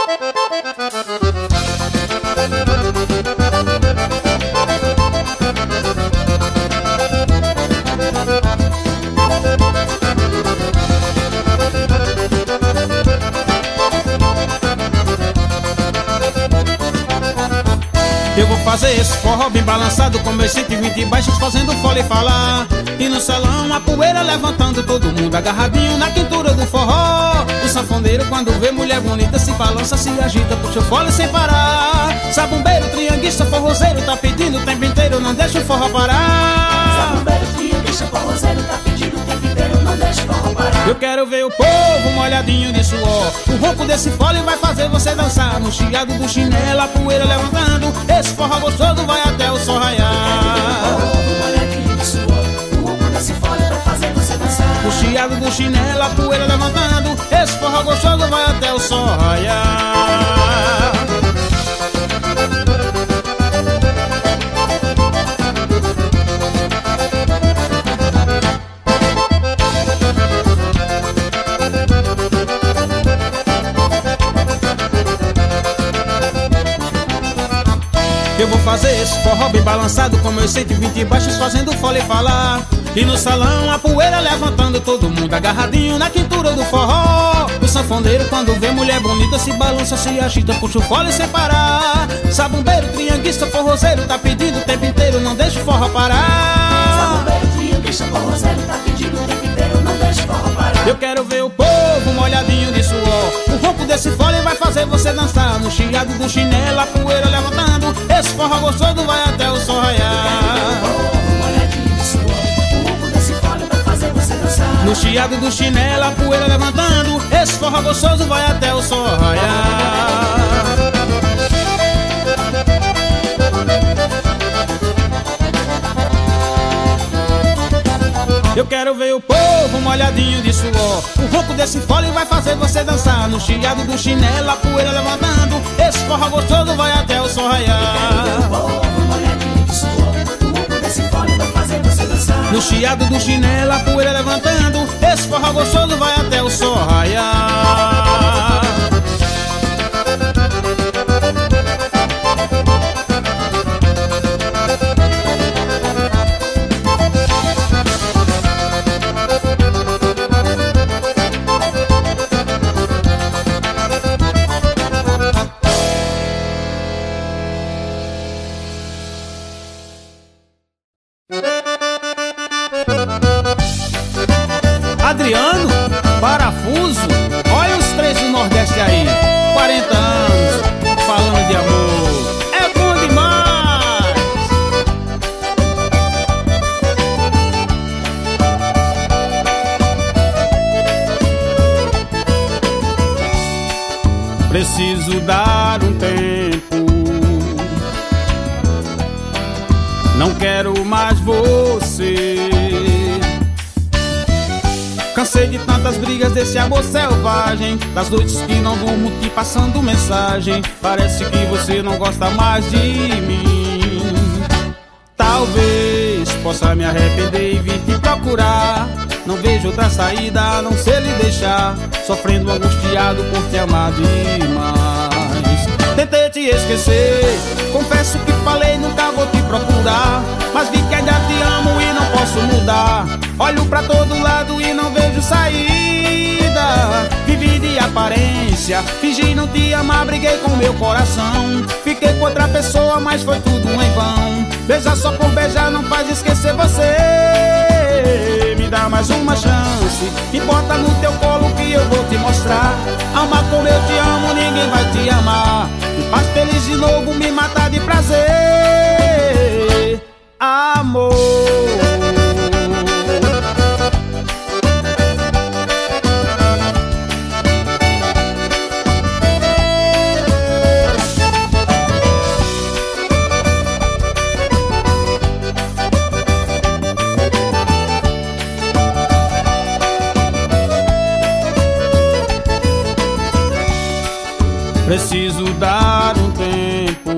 Eu vou fazer esse forró bem balançado, com meus 120 baixos fazendo fole falar. E no salão a poeira levantando, todo mundo agarradinho na quintura do forró. O sanfoneiro quando vê mulher bonita se balança, se agita, puxa o fole sem parar. Sabumbeiro, trianguista, forrozeiro tá pedindo o tempo inteiro, não deixa o forró parar. Sabumbeiro, trianguista, forrozeiro tá pedindo o tempo inteiro, não deixa o forró parar. Eu quero ver o povo molhadinho de suor. O ronco desse fole vai fazer você dançar. No chiado do chinelo a poeira levantando, esse forró gostoso vai até o sol raiar. Molhadinho de suor, o ronco desse fole vai fazer você dançar. No chiado do chinelo a poeira levantando, esse forró gostoso vai até o sol raiar. Eu vou fazer esse forró bem balançado, com meus 120 baixos fazendo fole falar. E no salão a poeira levantando, todo mundo agarradinho na quintura do forró. O sanfoneiro quando vê mulher bonita se balança, se agita, puxa o fole sem parar. Sabumbeiro, trianguista, forrozeiro tá pedindo o tempo inteiro, não deixa o forró parar. Sabumbeiro, trianguista, forrozeiro tá pedindo o tempo inteiro, não deixa o forró parar. Eu quero ver o povo molhadinho de suor. O ronco desse fole vai fazer você dançar. No chiado do chinelo a poeira levantando, esse forró gostoso vai até o sol raiar. No chiado do chinelo a poeira levantando, esse forró gostoso vai até o sol raiar. Eu quero ver o povo molhadinho de suor. O ronco desse fole vai fazer você dançar. No chiado do chinelo a poeira levantando, esse forró gostoso vai até o sol raiar. No chiado do chinelo a poeira levantando, esse forró gostoso vai até o sol raiar. Adriano, Parafuso, olha os três do Nordeste aí, 40 anos, falando de amor, é bom demais. Preciso dar um tempo, não quero mais você. Cansei de tantas brigas desse amor selvagem, das noites que não durmo te passando mensagem. Parece que você não gosta mais de mim. Talvez possa me arrepender e vir te procurar. Não vejo outra saída a não ser lhe deixar sofrendo angustiado por te amar demais. Tentei te esquecer, confesso que falei nunca vou te procurar, mas vi que ainda te amo e não posso mudar. Olho pra todo lado e não vejo saída. Vivi de aparência, fingi não te amar, briguei com meu coração. Fiquei com outra pessoa, mas foi tudo em vão. Beijar só por beijar não faz esquecer você. Me dá mais uma chance, me bota no teu colo que eu vou te mostrar. Amar como eu te amo, ninguém vai te amar. Me faz feliz de novo, me mata de prazer. Amor. Preciso dar um tempo,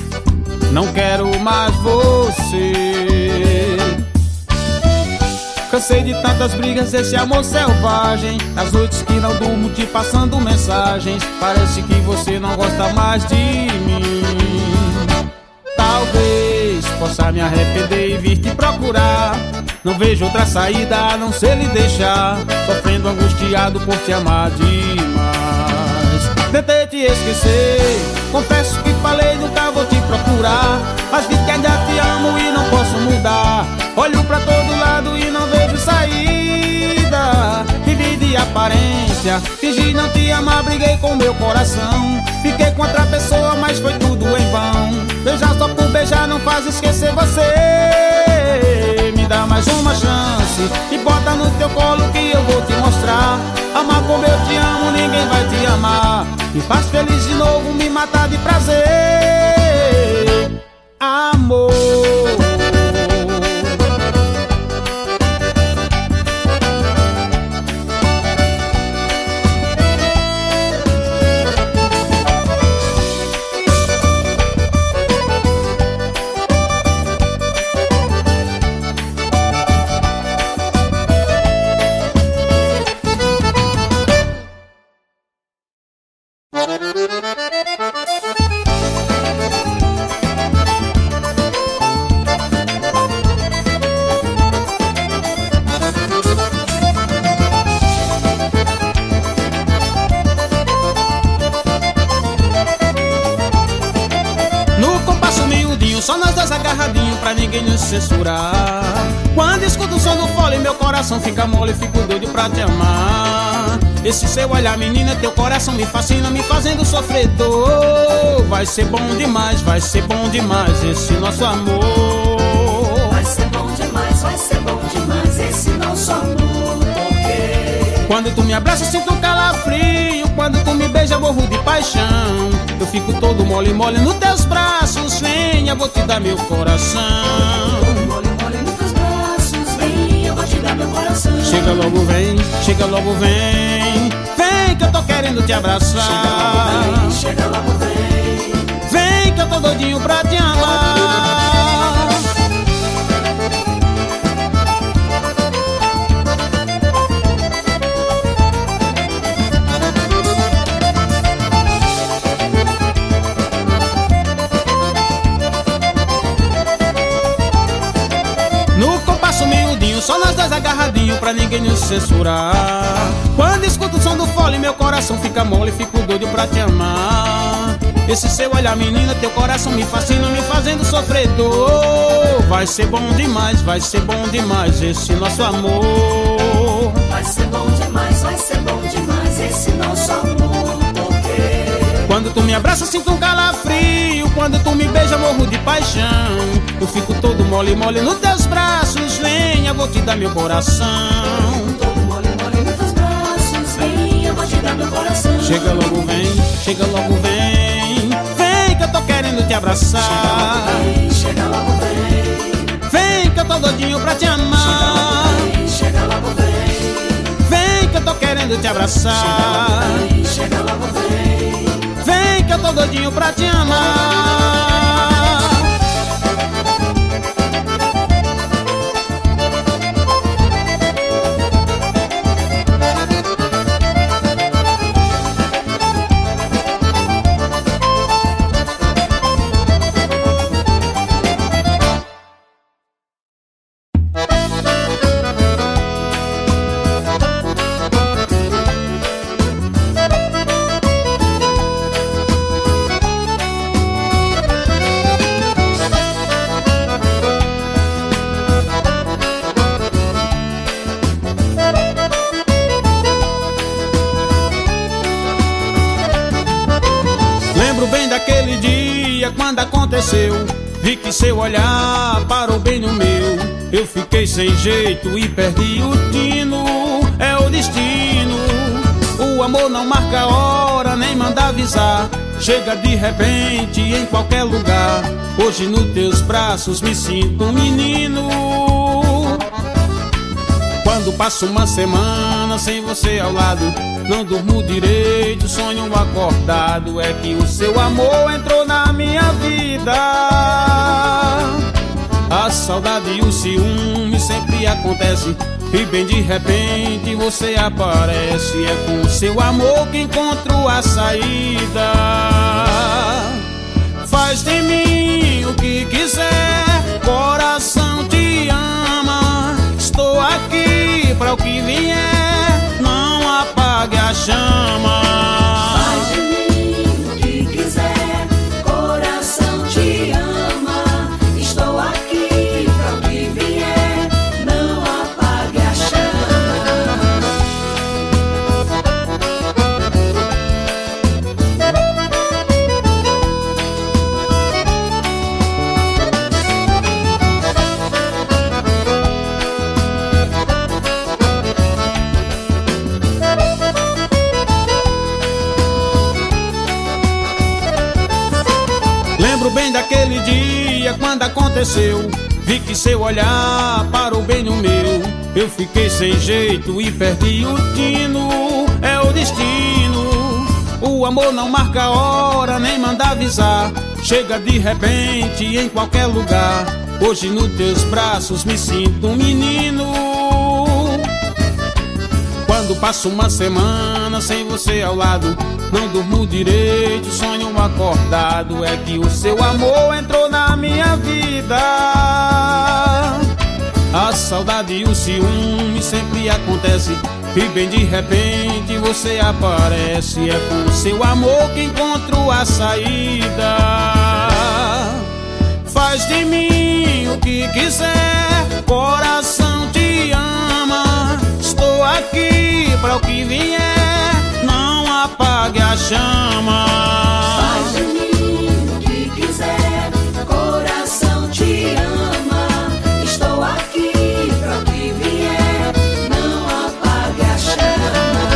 não quero mais você. Cansei de tantas brigas, esse amor selvagem. Nas noites que não durmo te passando mensagens. Parece que você não gosta mais de mim. Talvez possa me arrepender e vir te procurar. Não vejo outra saída a não ser lhe deixar sofrendo angustiado por te amar demais. Tentei te esquecer, confesso que falei nunca vou te procurar, mas vi que ainda te amo e não posso mudar. Olho pra todo lado e não vejo saída. Vivi de aparência, fingi não te amar, briguei com meu coração. Fiquei com outra pessoa, mas foi tudo em vão. Beijar só por beijar não faz esquecer você. Me dá mais uma chance e bota no teu colo que eu vou te mostrar. Amar como eu te amo, ninguém vai te amar. Me faz feliz de novo, me matar de prazer. Amor. Só nós dois agarradinhos pra ninguém nos censurar. Quando escuto o som do fole, meu coração fica mole, fico doido pra te amar. Esse seu olhar, menina, teu coração me fascina, me fazendo sofredor. Vai ser bom demais, vai ser bom demais esse nosso amor. Vai ser bom demais esse nosso amor. Porque quando tu me abraça, sinto um calafrio. Quando tu me beija, morro de paixão. Eu fico todo mole, mole nos teus braços. Venha, vou te dar meu coração. mole, mole nos teus braços. Vem, eu vou te dar meu coração. Chega logo, vem, chega logo, vem. Vem que eu tô querendo te abraçar. Chega logo, vem. Vem que eu tô doidinho pra te amar. Só nós dois agarradinhos pra ninguém nos censurar. Quando escuto o som do fole, meu coração fica mole, fico doido pra te amar. Esse seu olhar, menina, teu coração me fascina, me fazendo sofredor. Vai ser bom demais, vai ser bom demais esse nosso amor. Vai ser bom demais esse nosso amor. Porque quando tu me abraça, sinto um calafrio. Quando tu me beija, morro de paixão. Eu fico todo mole, mole nos teus braços. Venha, vou te dar meu coração. todo mole, mole nos teus braços. Vem, eu vou te dar meu coração. Chega logo, vem, chega logo, vem. Vem que eu tô querendo te abraçar. Chega logo, vem. Vem que eu tô doidinho pra te amar. Chega logo, vem. Vem que eu tô querendo te abraçar. Chega logo, vem. Vem que eu tô doidinho pra te amar. Quando aconteceu, vi que seu olhar parou bem no meu. Eu fiquei sem jeito e perdi o tino. É o destino. O amor não marca hora, nem manda avisar. Chega de repente em qualquer lugar. Hoje nos teus braços me sinto um menino. Quando passo uma semana sem você ao lado, não durmo direito, sonho acordado. É que o seu amor entrou na minha vida. A saudade e o ciúme sempre acontece e bem de repente você aparece. É com o seu amor que encontro a saída. Faz de mim o que quiser, coração te ama. Estou aqui para o que vier, não apague a chama. Faz de mim o que quiser, coração te ama. Estou aqui para o que vier, não apague a Lembro bem daquele dia quando aconteceu. Vi que seu olhar parou bem no meu. Eu fiquei sem jeito e perdi o tino. É o destino. O amor não marca hora, nem manda avisar. Chega de repente em qualquer lugar. Hoje nos teus braços me sinto um menino. Quando passo uma semana sem você ao lado, não durmo direito, sonho acordado. É que o seu amor entrou na minha vida. A saudade e o ciúme sempre acontece, e bem de repente você aparece. É com o seu amor que encontro a saída. Faz de mim o que quiser, coração te ama. Estou aqui para o que vier, não apague a chama. Faz de mim o que quiser, coração te ama. Estou aqui para o que vier, não apague a chama.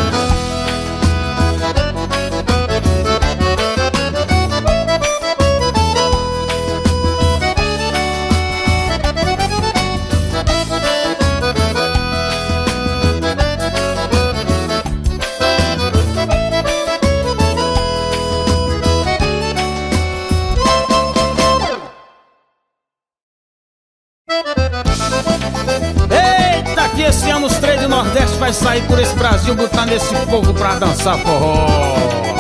Eita, que esse ano os três do Nordeste vai sair por esse Brasil, botando esse povo pra dançar forró.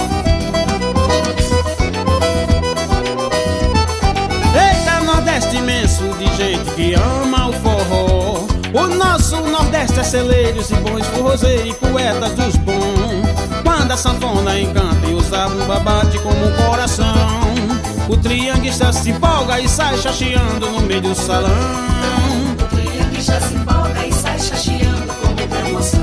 Eita, Nordeste imenso, de gente que ama o forró. O nosso Nordeste é celeiros e bons forrozeiros e poetas dos bons. Quando a sanfona encanta e o zabumba bate como um coração, o trianguista se empolga e sai chacheando no meio do salão. O trianguista se empolga e sai chacheando com muita emoção.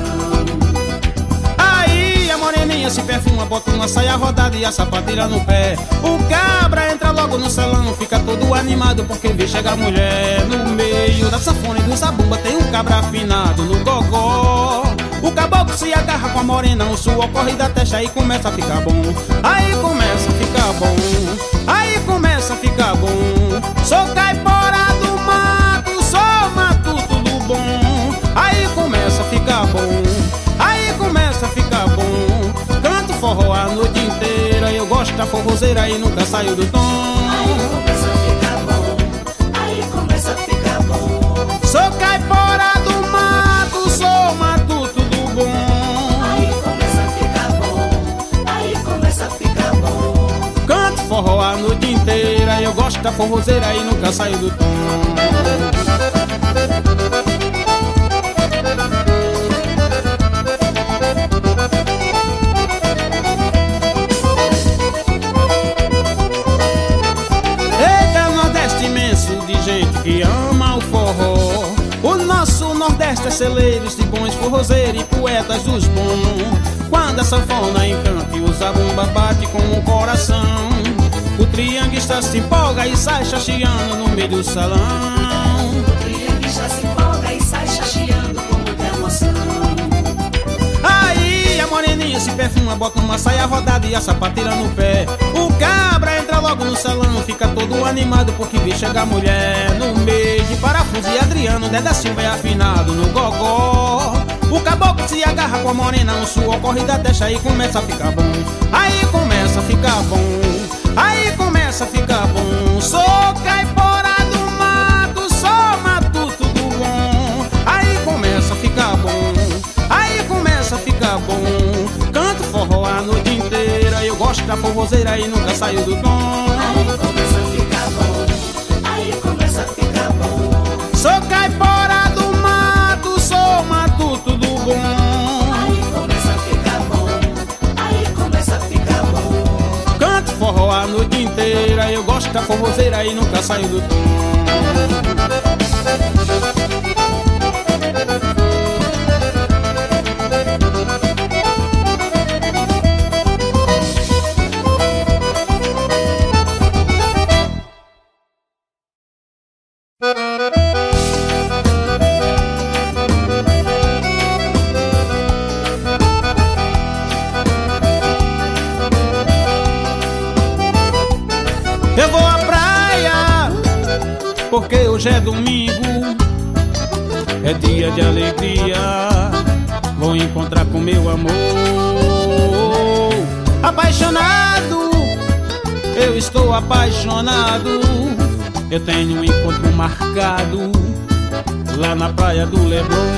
Aí a moreninha se perfuma, bota uma saia rodada e a sapateira no pé. O cabra entra logo no salão, fica todo animado porque vê chegar a mulher. No meio da sanfona e do zabumba tem um cabra afinado no gogó. O caboclo se agarra com a morena, o suor corre da testa e começa a ficar bom. Aí começa a ficar bom, aí começa a ficar bom. Sou caipora do mato, sou matuto do bom. Aí começa a ficar bom, aí começa a ficar bom. Canto forró a noite inteira, eu gosto da forrozeira e nunca saio do tom. Aí começa a ficar bom, aí começa a ficar bom. Sou caipora do mato, sou matuto do bom. Aí começa a ficar bom, aí começa a ficar bom. Canto forró a noite inteira, eu gosto da forrozeira e nunca saio do tom. Eita, Nordeste imenso, de gente que ama o forró. O nosso Nordeste é celeiros de bons forrozeiros e poetas dos bons. Quando a sanfona encanta e o zabumba bate com o coração, o trianguista se empolga e sai chacheando no meio do salão. O trianguista se empolga e sai chacheando com muita emoção. Aí a moreninha se perfuma, bota uma saia rodada e a sapateira no pé. O cabra entra logo no salão, fica todo animado porque vê chegar a mulher. No meio de Parafuso e Adriano, Dé da Silva é afinado no gogó. O caboclo se agarra com a morena, o suor corre da testa e começa a ficar bom. Aí começa a ficar bom, aí começa a ficar bom. Sou caipora do mato, sou matuto do bom. Aí começa gosta forrozeira e nunca saiu do tom. Aí começa a ficar bom, aí começa a ficar bom. Sou caipora do mato, sou matuto do bom. Aí começa a ficar bom, aí começa a ficar bom. Canto forró a noite inteira, eu gosto da forrozeira e nunca saio do tom. Eu vou à praia, porque hoje é domingo, é dia de alegria, vou encontrar com meu amor. Apaixonado, eu estou apaixonado, eu tenho um encontro marcado lá na praia do Leblon.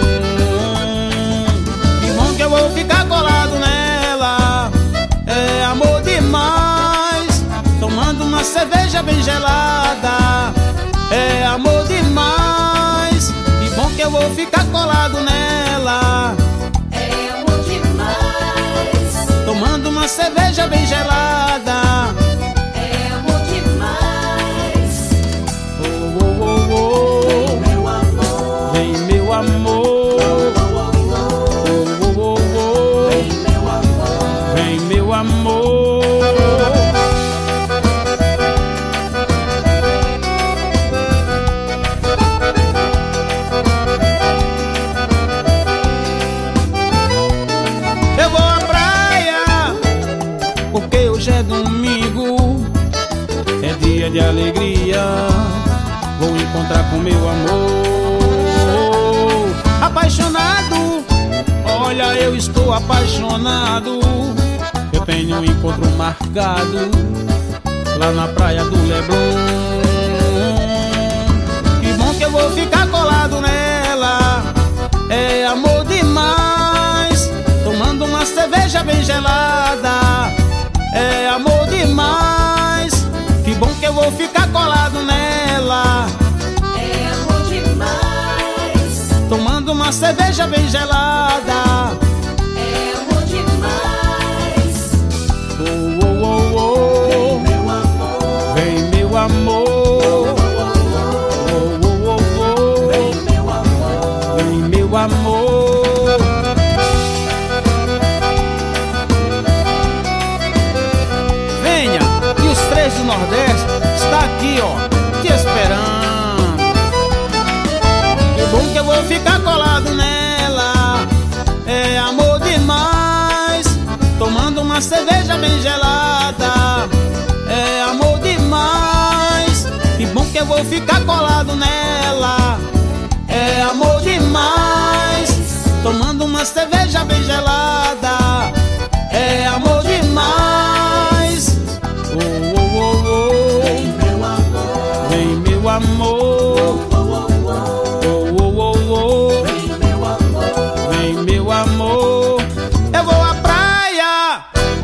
Que bom que eu vou ficar colado nela, é amor demais, tomando uma cerveja bem gelada, é amor demais. Que bom que eu vou ficar colado nela, É amor demais, tomando uma cerveja bem gelada. é amor demais. Oh, oh, oh, oh. Meu amor, Vem meu amor, oh, oh, oh, oh. meu amor. Vem meu amor. Eu vou à praia, porque hoje é domingo, é dia de alegria, vou encontrar com meu amor. Apaixonado, olha, eu estou apaixonado, eu tenho um encontro marcado lá na praia do Leblon. Que bom que eu vou ficar colado nela, é amor demais, tomando uma cerveja bem gelada, é amor demais. Que bom que eu vou ficar colado nela, É amor demais, tomando uma cerveja bem gelada. é amor demais. Oh, oh, oh, oh. Meu amor, Vem meu amor, oh, oh, oh, oh. meu amor. Vem meu amor. Venha, e os três do Nordeste está aqui, ó, te esperando. Que bom que eu vou ficar colado nela, é amor demais, tomando uma cerveja bem gelada, é amor demais. Que bom que eu vou ficar colado nela, é amor demais, tomando uma cerveja bem gelada, é amor demais. Oh, oh, oh, oh. Meu amor, Vem meu amor, oh, oh, oh, oh. meu amor. Vem meu amor, eu vou à praia.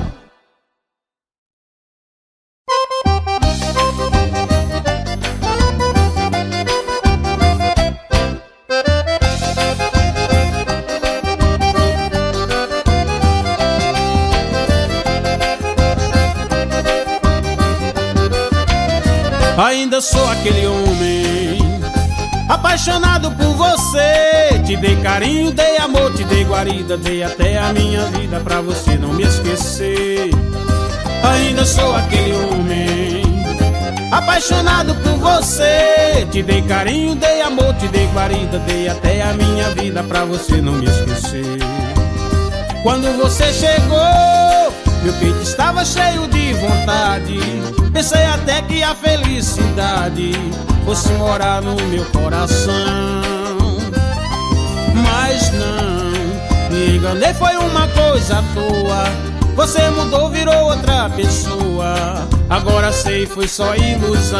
Ainda sou aquele homem apaixonado por você. Te dei carinho, dei amor, te dei guarida, dei até a minha vida pra você não me esquecer. Ainda sou aquele homem apaixonado por você. Te dei carinho, dei amor, te dei guarida, dei até a minha vida pra você não me esquecer. Quando você chegou, meu peito estava cheio de vontade. Pensei até que a felicidade fosse morar no meu coração. Mas não, me enganei, foi uma coisa à toa. Você mudou, virou outra pessoa. Agora sei, foi só ilusão.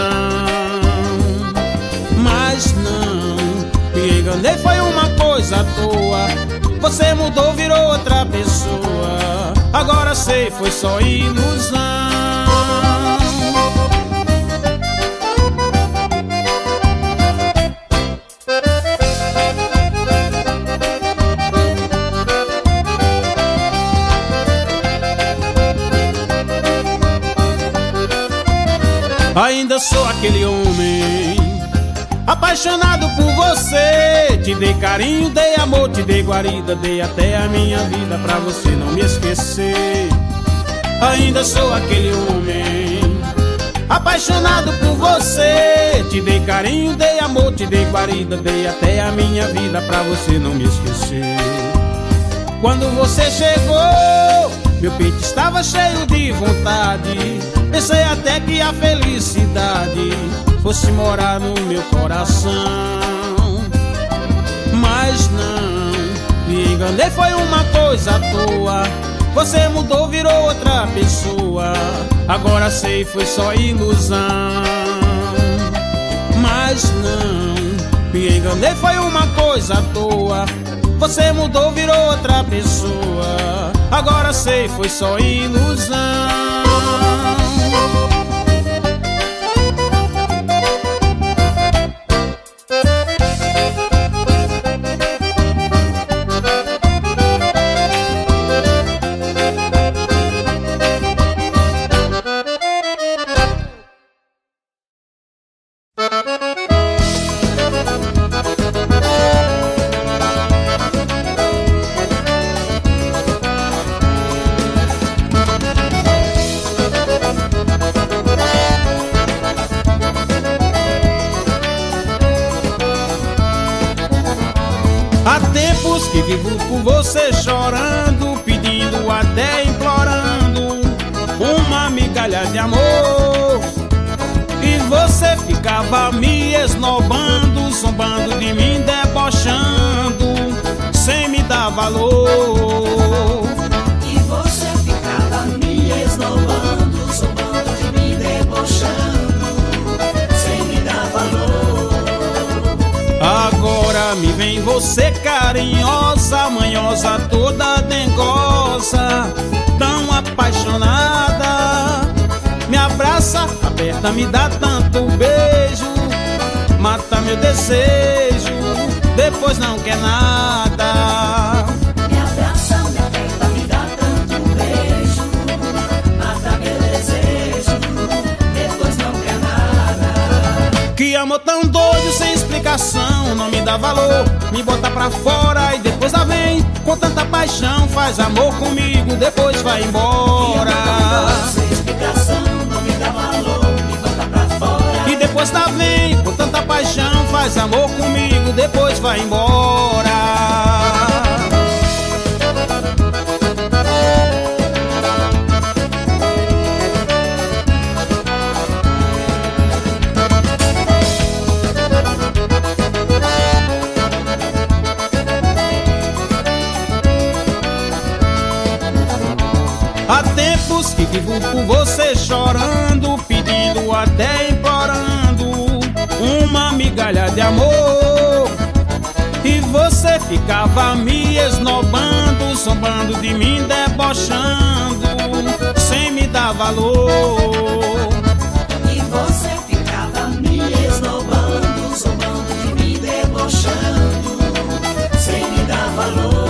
Mas não, me enganei, foi uma coisa à toa. Você mudou, virou outra pessoa. agora sei, foi só ilusão. Ainda sou aquele homem apaixonado por você. Te dei carinho, dei amor, te dei guarida, dei até a minha vida pra você não me esquecer. Ainda sou aquele homem apaixonado por você. Te dei carinho, dei amor, te dei guarida, dei até a minha vida pra você não me esquecer. Quando você chegou, meu peito estava cheio de vontade. Pensei até que a felicidade fosse morar no meu coração. Mas não, me enganei, foi uma coisa à toa. Você mudou, virou outra pessoa. Agora sei, foi só ilusão. Mas não, me enganei, foi uma coisa à toa. Você mudou, virou outra pessoa. Agora sei, foi só ilusão. Há tempos que vivo por você chorando, pedindo até implorando uma migalha de amor. E você ficava me esnobando, zombando de mim, debochando, sem me dar valor. E você ficava me esnobando, zombando de mim, debochando, sem me dar valor. Agora me vem você carinhosa, manhosa, toda dengosa, tão apaixonada. Me abraça, aperta, me dá tanto beijo, mata meu desejo, depois não quer nada. Me abraça, me aperta, me dá tanto beijo, mata meu desejo, depois não quer nada. Que amor tão doido, sem explicação, não me dá valor, me bota pra fora e depois lá vem com tanta paixão, faz amor comigo, depois vai embora. Que amor tão doido, sem explicação, não me dá valor, me bota pra fora. E depois lá vem com tanta paixão, faz amor comigo, depois vai embora. Há tempos que vivo por você chorando, pedindo até implorando uma migalha de amor. E você ficava me esnobando, zombando de mim, debochando, sem me dar valor. E você ficava me esnobando, zombando de mim, debochando, sem me dar valor.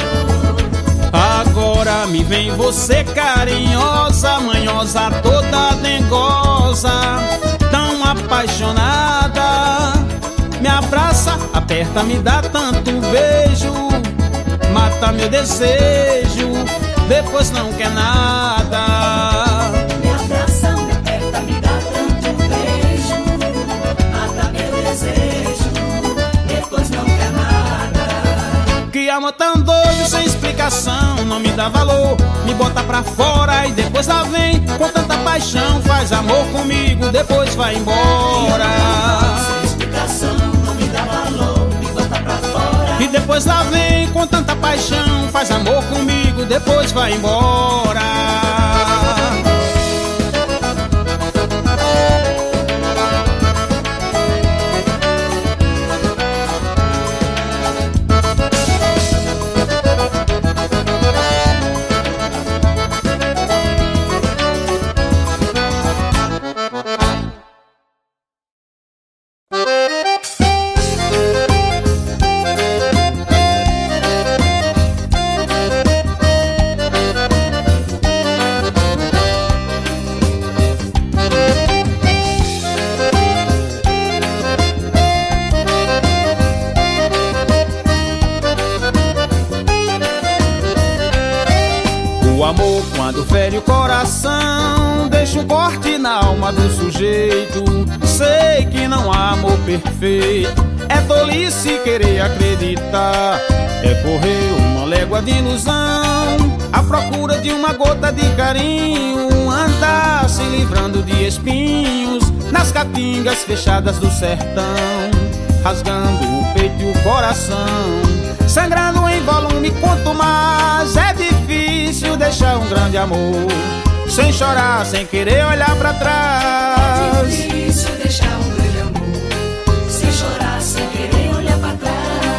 Agora me vem você carinhosa, manhosa, toda dengosa, tão apaixonada. Me abraça, aperta, me dá tanto beijo, mata meu desejo, depois não quer nada. Me abraça, me aperta, me dá tanto beijo, mata meu desejo, depois não quer nada. Que amor tão doido, sem explicação, não me dá valor, me bota pra fora e depois lá vem com tanta paixão, faz amor comigo, depois vai embora. Sem explicação, não me dá valor, me bota pra fora. E depois lá vem com tanta paixão, faz amor comigo, depois vai embora. O amor, quando fere o coração, deixa um corte na alma do sujeito. Sei que não há amor perfeito, é tolice querer acreditar. É correr uma légua de ilusão à procura de uma gota de carinho. Andar se livrando de espinhos nas caatingas fechadas do sertão, rasgando o peito e o coração, sangrando em volume. Quanto mais é difícil deixar um grande amor, sem chorar, sem querer olhar pra trás. É difícil deixar um grande amor, sem chorar, sem querer olhar pra trás.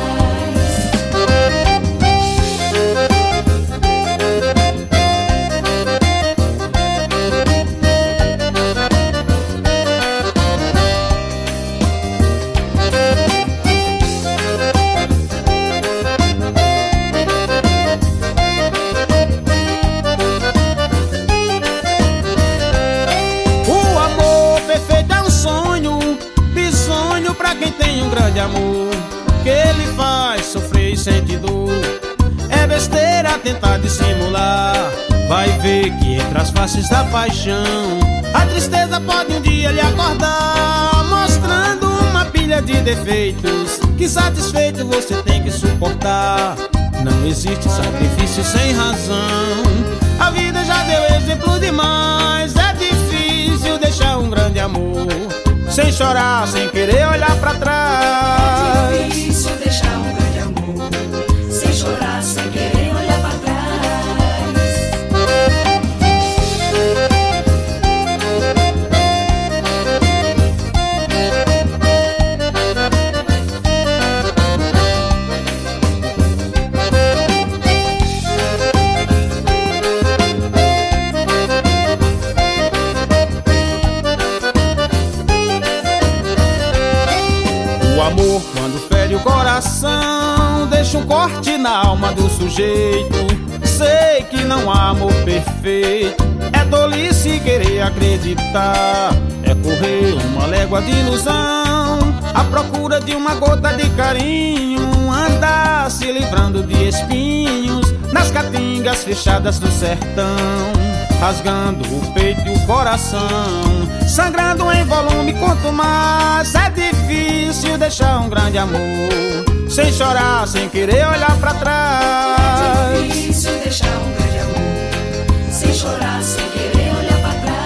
Amor que ele faz sofrer e sente dor, é besteira tentar dissimular. Vai ver que entre as faces da paixão, a tristeza pode um dia lhe acordar, mostrando uma pilha de defeitos que satisfeito você tem que suportar. Não existe sacrifício sem razão, a vida já deu exemplo demais. É difícil deixar um grande amor, sem chorar, sem querer olhar pra trás. É difícil deixar um grande amor, sem chorar, sem querer olhar pra trás. O amor, quando fere o coração, deixa um corte na alma do sujeito. Sei que não há amor perfeito, é tolice querer acreditar. É correr uma légua de ilusão à procura de uma gota de carinho. Andar se livrando de espinhos nas caatingas fechadas do sertão, rasgando o peito e o coração, sangrando em volume. Quanto mais é difícil deixar um grande amor, sem chorar, sem querer olhar pra trás. É difícil deixar um grande amor, sem chorar, sem querer olhar pra trás.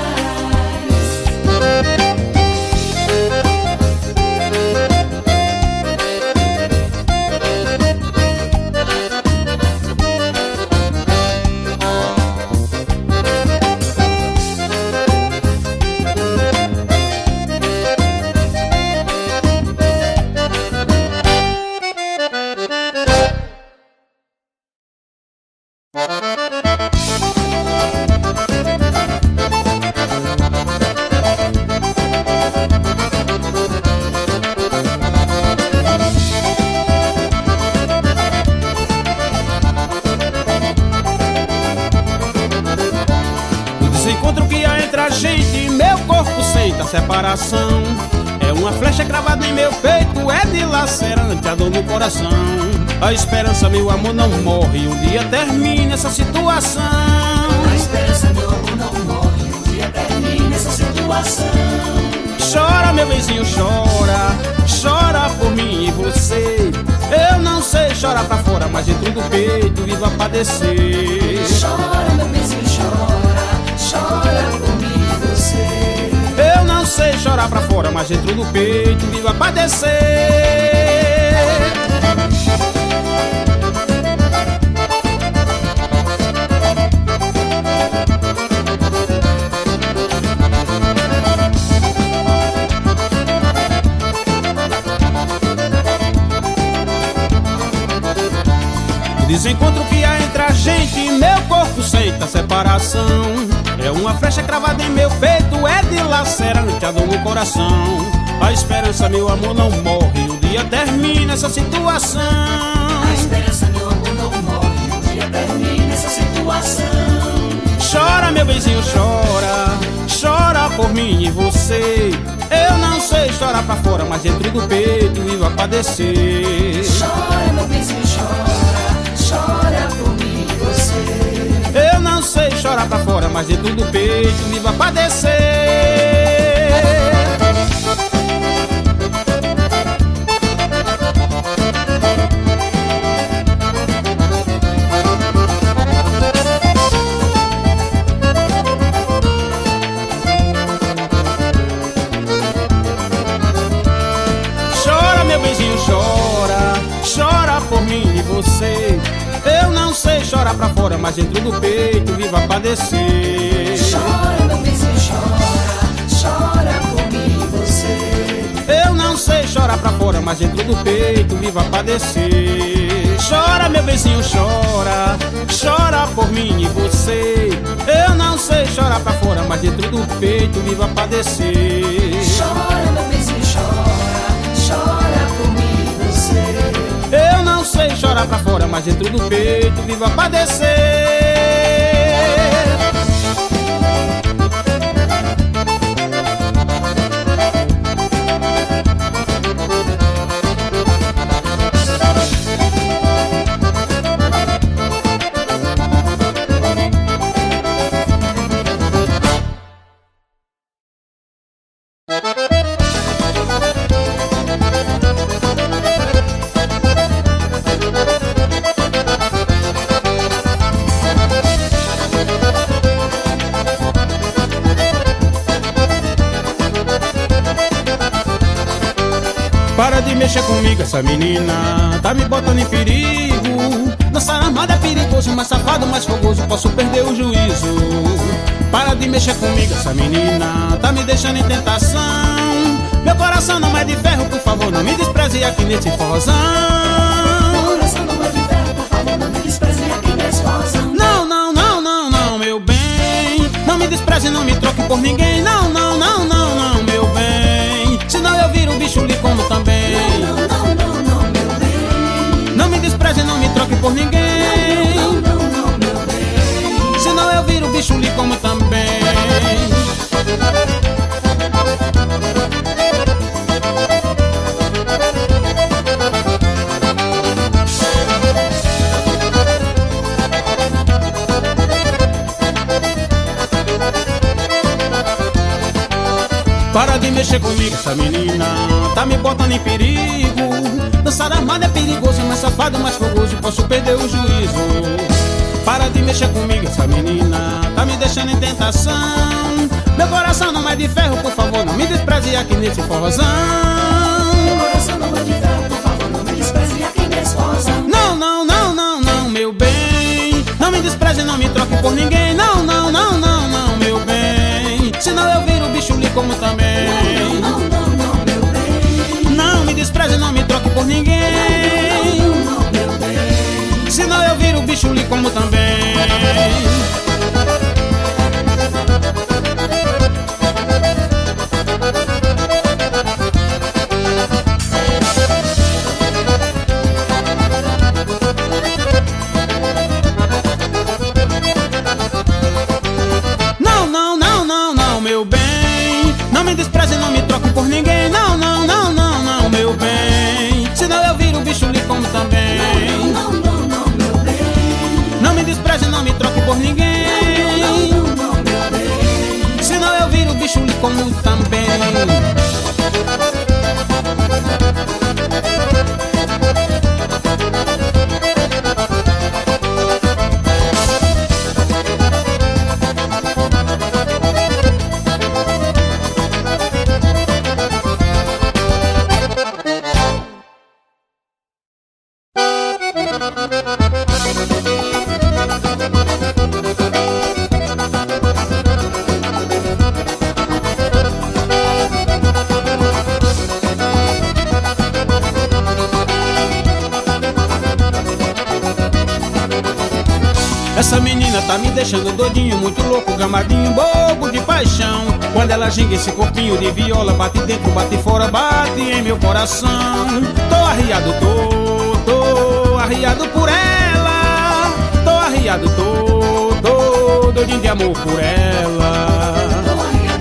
Separação é uma flecha cravada em meu peito, é dilacerante a dor no coração. A esperança, meu amor, não morre, um dia termina essa situação. A esperança, meu amor, não morre, um dia termina essa situação. Chora, meu benzinho, chora, chora por mim e você. Eu não sei chorar pra fora, mas dentro do peito vivo a padecer. Chora, meu benzinho, chora, chora por mim e você. Eu não sei chorar pra fora, mas dentro do peito vivo a padecer. O desencontro que há entre a gente, meu corpo sente a separação. É uma flecha cravada em meu peito, é dilacerante a dor no coração. A esperança, meu amor, não morre, um dia termina essa situação. A esperança, meu amor, não morre, um dia termina essa situação. Chora, meu benzinho, chora, chora por mim e você. Eu não sei chorar pra fora, mas dentro do peito vivo a padecer. Chora, meu benzinho, chora, chora por mim e você. Eu não chorar pra fora, mas dentro do peito viva padecer. Chora, meu benzinho, chora, chora por mim e você. Eu não sei chorar pra fora, mas dentro do peito viva padecer. Chora, meu benzinho, chora, chora por mim e você. Eu não sei chorar pra fora, mas dentro do peito viva padecer. Chora, meu benzinho, chora, chora por mim e você. Eu não sei chorar pra fora, mas dentro do peito viva padecer. Chora, meu benzinho, chora, chora por mim e você. Eu não sei chorar pra fora, mas dentro do peito viva padecer. Para de mexer comigo, essa menina tá me botando em perigo. Dançar armada é perigoso, mais safado, mais fogoso, posso perder o juízo. Para de mexer comigo, essa menina tá me deixando em tentação. Meu coração não é de ferro, por favor, não me despreze aqui nesse forrozão. Meu coração não é de ferro, por favor, não me despreze aqui nesse forrozão. Não, não, não, não, não, meu bem. Não me despreze, não me troque por ninguém. Não, não, não, não, não, meu bem. Senão eu viro o bicho lhe como também. Não, não, não, não, meu bem. Não me despreze, não me troque por ninguém. Não, não, não, meu bem. Senão eu viro o bicho lhe como também. Para de mexer comigo, essa menina tá me botando em perigo. Dançar armada é perigoso, mais safado, mais fogoso, posso perder o juízo. Para de mexer comigo, essa menina tá me deixando em tentação. Meu coração não é de ferro, por favor, não me despreze aqui nesse forrozão. Meu coração não é de ferro, por favor, não me despreze aqui nesse forrozão. Não, não, não, não, não, meu bem. Não me despreze, não me troque por ninguém. Não, não, não, não, não, meu bem. Senão eu viro o bicho lhe como também. Não, não, não, meu bem. Não me despreze, não me troque por ninguém. Não, não, meu bem. Senão eu viro o bicho lhe como também. Não, não, não, não, não, meu bem. Não me despreze, não me troque por ninguém. Não, não, não, não, não, meu bem. Senão eu viro o bicho lhe como também. Não, não, não, meu bem. Não me despreze, não me troque por ninguém. Não, não, meu bem. Senão eu viro o bicho lhe como também. Essa menina tá me deixando doidinho, muito louco, gamadinho, bobo de paixão. Quando ela ginga esse corpinho de viola, bate dentro, bate fora, bate em meu coração. Tô arriado, tô arriado por ela. Tô arriado, tô doidinho de amor por ela. Tô arriado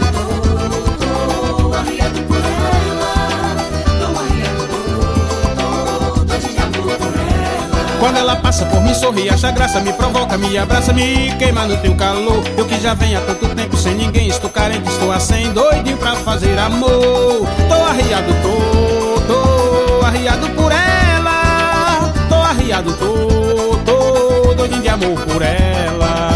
por ela. Tô arriado, doidinho de amor por ela. Quando ela passa por mim, sorri, acha graça, me provoca, me abraça, me queima no teu calor. Eu que já venho há tanto tempo sem ninguém, estou carente, estou assim, doidinho pra fazer amor. Tô arriado, tô arriado por ela. Tô arriado, tô doidinho de amor por ela.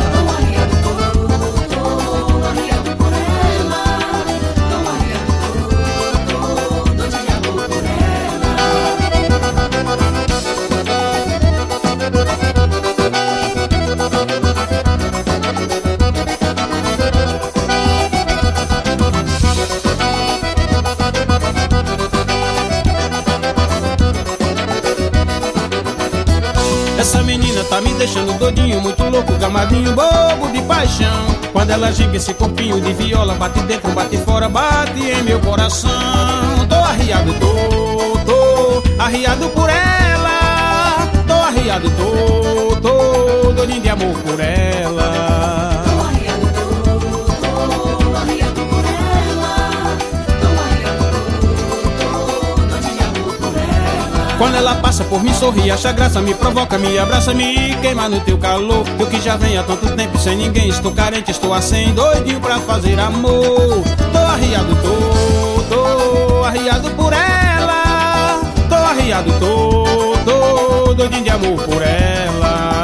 Essa menina tá me deixando doidinho, muito louco, gamadinho, bobo de paixão. Quando ela ginga esse corpinho de viola, bate dentro, bate fora, bate em meu coração. Tô arriado, tô arriado por ela. Tô arriado, tô doidinho de amor por ela. Quando ela passa por mim, sorri, acha graça, me provoca, me abraça, me queima no teu calor. Eu que já venho há tanto tempo sem ninguém, estou carente, estou assim, doidinho pra fazer amor. Tô arriado, tô arriado por ela. Tô arriado, tô doidinho de amor por ela.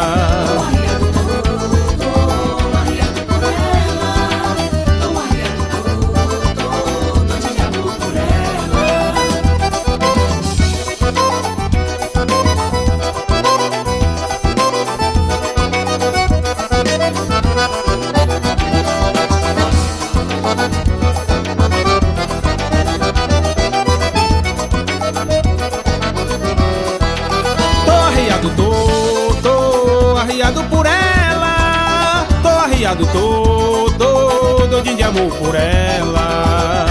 Tô arriado por ela. Tô arriado, tô doidinho de amor por ela.